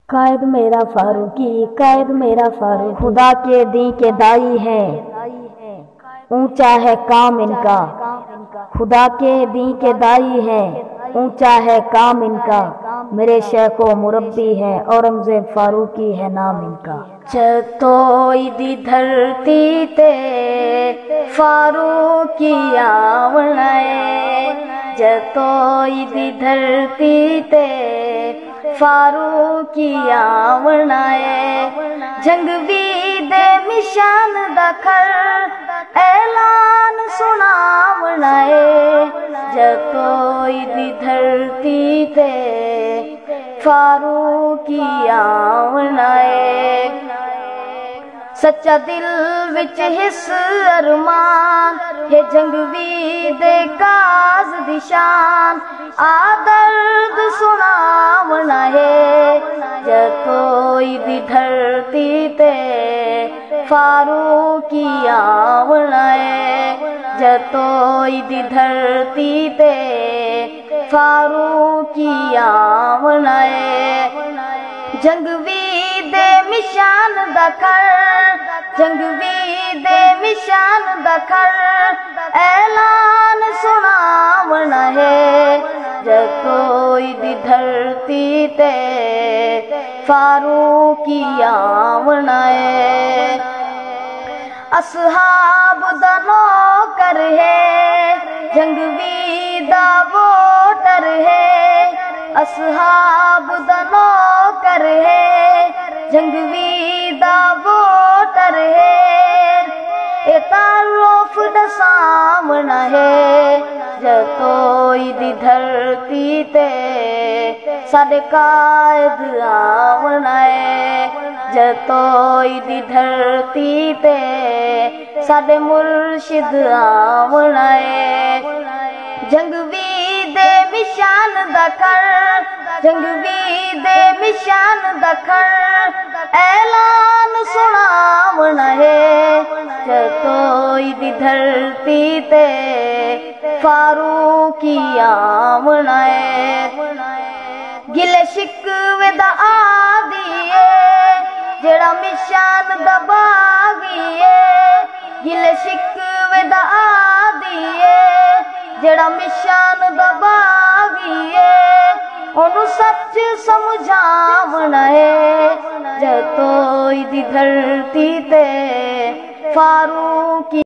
कायद मेरा फारूकी, कायद मेरा फारूक, खुदा के दी के दाई है, ऊंचा है काम इनका। खुदा के दी के दाई है, ऊंचा है काम इनका। मेरे शेख व मुरब्बी है, औरंगजेब फारूकी है नाम इनका। जतोई दी धरती ते फारूकी आवणाए, जतोई दी धरती ते फारूकी आवणाए। जंगवी दे मिशान दखर ऐलान सुनावणाए, जतोई दी धरती ते फारूकी आवणाए। सच्चा दिल विच हिस अरमान है, जंगवी दे काज दी शान आदर्द सुनावना है। जतोई दी धरती ते फारूकी आवना है, जतोई दी धरती ते फारूकी आवना है। जंगवी दे मिशान दखर, जंगवी दे मिशान दखर ऐलान सुनावना है। जतोई दी धरती ते फारूकी आवना है। असहाब दा नौकर है, जंगवी दा वोटर है। असहाब दा नौकर है, जंगवी दा वोटर है। ए तारुफ दा सामना है, जतोई दी धरती ते साडे कायद आवना है। जतोई दी धरती ते साडे मुर्शिद आवना है। जंगवी दे मिशान दखर, जंगवी दे मिशान दखर ऐलान सुनावना है। जतोई दी धरती ते फारूकी आवना है। गिले शिकवे दा आदी है, जेड़ा मिशान दा बागी है। गिले शिकवे दा आदी है, जेड़ा मिशान दा बागी है। ओनू सच समझावना है, जतोई दी धरती ते फारूकी